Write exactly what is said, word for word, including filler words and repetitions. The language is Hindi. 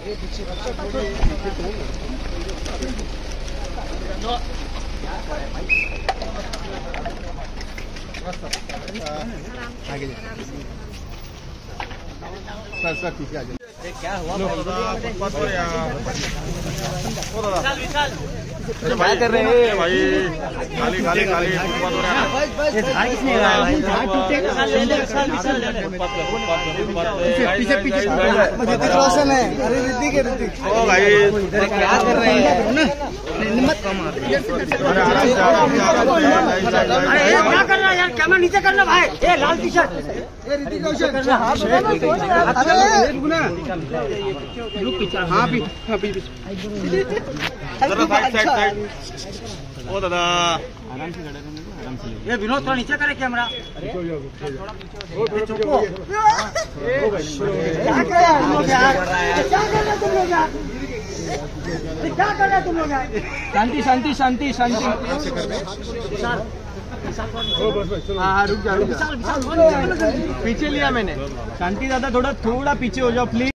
आगे सर सर पीछे आ जाओ। क्या हुआ क्या कर रहे हैं भाई? खाली खाली खाली पीछे पीछे ऋतिक रोशन है। अरे ऋतिक है ऋतिक। ओ भाई क्या कर रहे हैं? हिम्मत कम आ रही है। अरे क्या कर रहा है यार? कैमरा नीचे करना भाई। ये लाल टी शर्ट ये ऋतिक रोशन। हाँ भी हाँ भी ओ दादा आराम से खड़े रहेंगे, आराम से। ये विनोद थोड़ा नीचे करे कैमरा। क्या कर रहे तुम लोग यार? क्या कर रहे तुम लोग यार? क्या कर रहे तुम लोग यार? शांति शांति शांति शांति। हाँ रुक जा रुक जा। पीछे लिया मैंने। शांति दादा थोड़ा थोड़ा पीछे हो जाओ प्लीज।